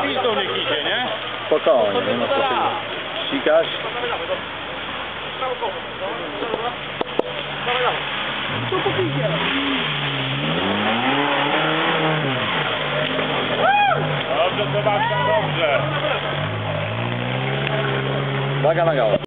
pizdą niech idzie, nie? Spokojnie, nie ma co się ścigać. Dobrze, Sebastian, dobrze. Uwaga na gałę.